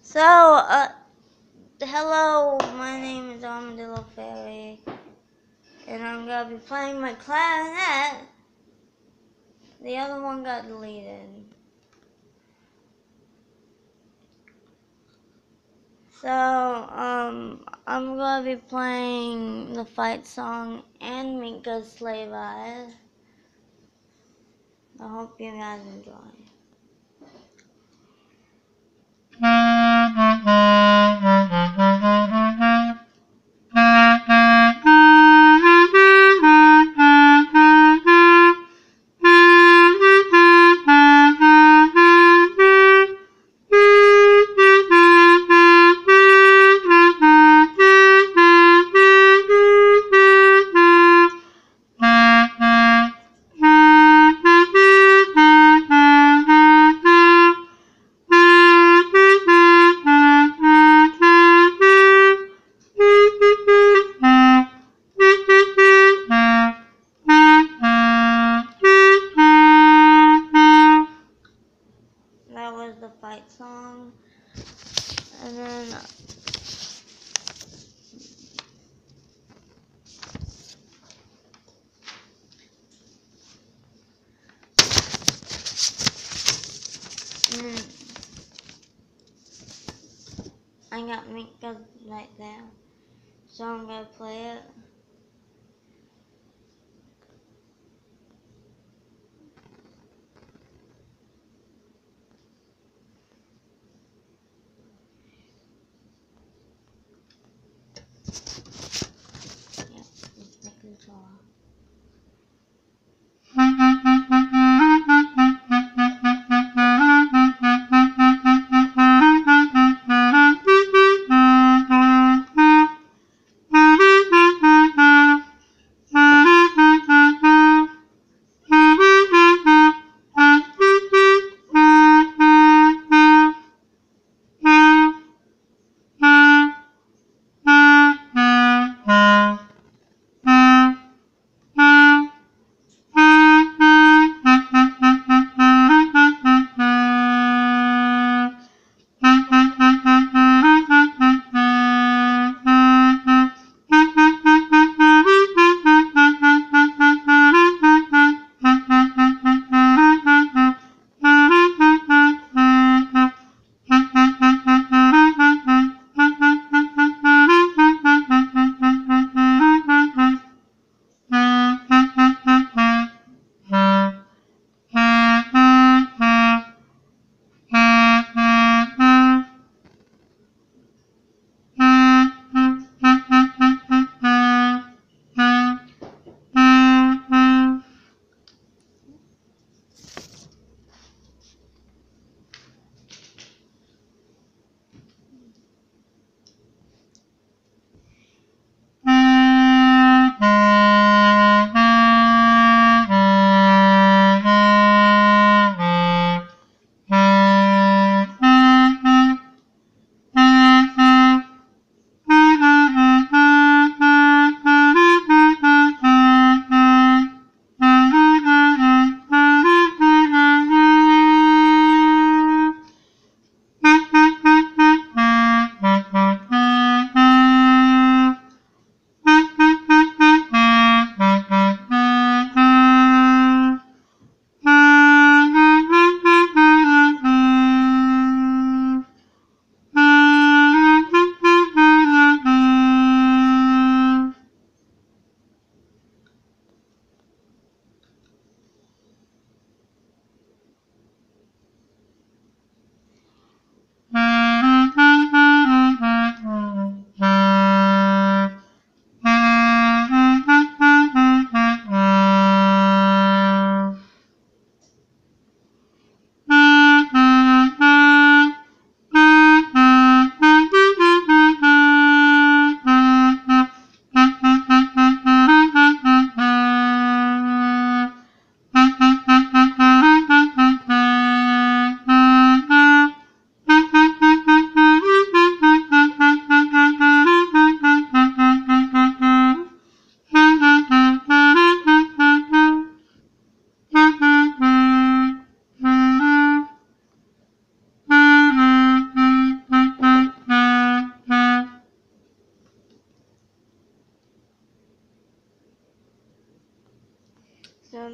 Hello, my name is Armadillo Fairy, and I'm gonna be playing my clarinet. The other one got deleted. I'm gonna be playing the fight song and Minka's Sleigh Ride. I hope you guys enjoy. That was the fight song. And then I got Minka right there. So I'm gonna play it. Yep, it's the controller.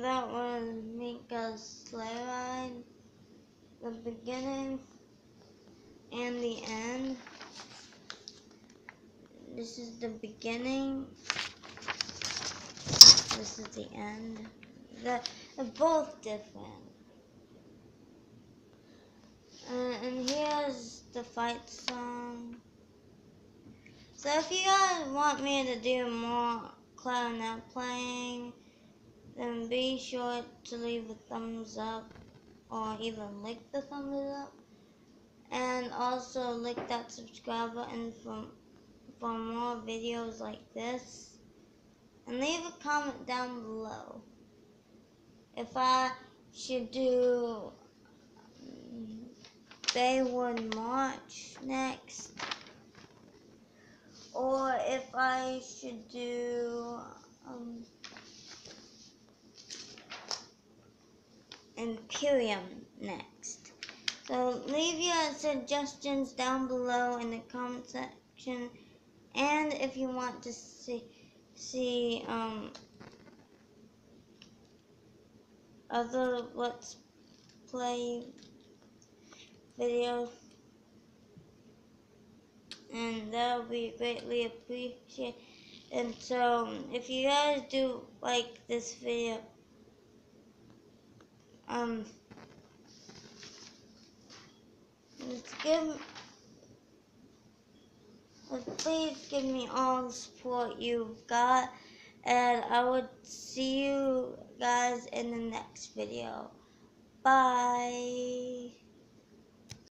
that was Mika's sleigh ride, the beginning and the end. This is the beginning. This is the end. They're both different. And here's the fight song. So if you guys want me to do more clarinet playing, then be sure to leave a thumbs up or even lick the thumbs up. And also lick that subscribe button for more videos like this. And leave a comment down below if I should do Baywood March next, or if I should do Imperium next. So leave your suggestions down below in the comment section, and if you want to see other Let's Play videos, and that will be greatly appreciated. And so if you guys do like this video, please give me all the support you've got, and I will see you guys in the next video. Bye.